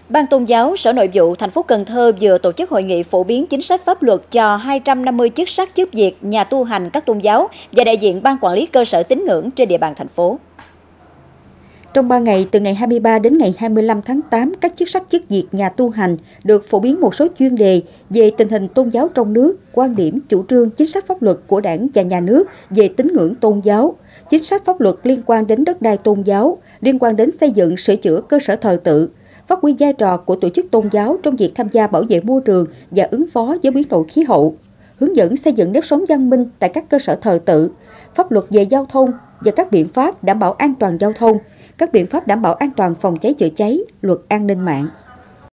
Ban Tôn giáo Sở Nội vụ thành phố Cần Thơ vừa tổ chức hội nghị phổ biến chính sách pháp luật cho 250 chức sắc chức việc, nhà tu hành các tôn giáo và đại diện ban quản lý cơ sở tín ngưỡng trên địa bàn thành phố. Trong 3 ngày, từ ngày 23 đến ngày 25 tháng 8, các chức sắc chức việc nhà tu hành được phổ biến một số chuyên đề về tình hình tôn giáo trong nước, quan điểm, chủ trương, chính sách pháp luật của Đảng và Nhà nước về tín ngưỡng tôn giáo, chính sách pháp luật liên quan đến đất đai tôn giáo, liên quan đến xây dựng, sửa chữa cơ sở thờ tự, phát huy vai trò của tổ chức tôn giáo trong việc tham gia bảo vệ môi trường và ứng phó với biến đổi khí hậu, hướng dẫn xây dựng nếp sống văn minh tại các cơ sở thờ tự, pháp luật về giao thông và các biện pháp đảm bảo an toàn giao thông, các biện pháp đảm bảo an toàn phòng cháy chữa cháy, luật an ninh mạng.